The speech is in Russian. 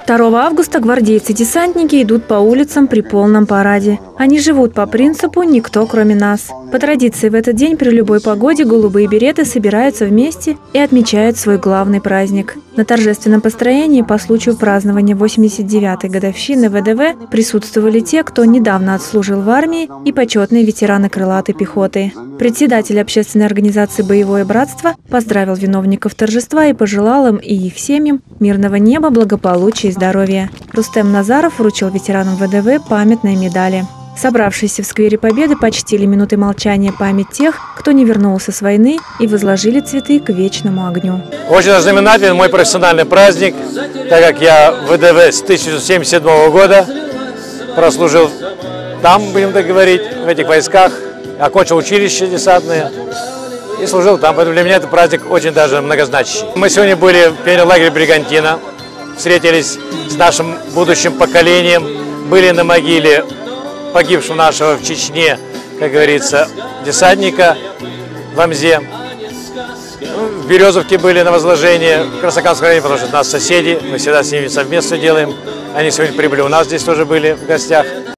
2 августа гвардейцы-десантники идут по улицам при полном параде. Они живут по принципу «никто, кроме нас». По традиции в этот день при любой погоде голубые береты собираются вместе и отмечают свой главный праздник. На торжественном построении по случаю празднования 89-й годовщины ВДВ присутствовали те, кто недавно отслужил в армии, и почетные ветераны крылатой пехоты. Председатель общественной организации «Боевое братство» поздравил виновников торжества и пожелал им и их семьям мирного неба, благополучия и здоровья. Рустем Назаров вручил ветеранам ВДВ памятные медали. Собравшиеся в сквере Победы почтили минутой молчания память тех, кто не вернулся с войны, и возложили цветы к вечному огню. Очень знаменательный мой профессиональный праздник, так как я в ВДВ с 1977 года прослужил там, будем так говорить, в этих войсках, окончил училище десантное и служил там. Поэтому для меня этот праздник очень даже многозначащий. Мы сегодня были в пионерлагере Бригантина, встретились с нашим будущим поколением, были на могиле погибшего нашего в Чечне, как говорится, десантника в Амзе. В Березовке были на возложении, в Краснокамском районе, потому что у нас соседи, мы всегда с ними совместно делаем. Они сегодня прибыли, у нас здесь тоже были в гостях.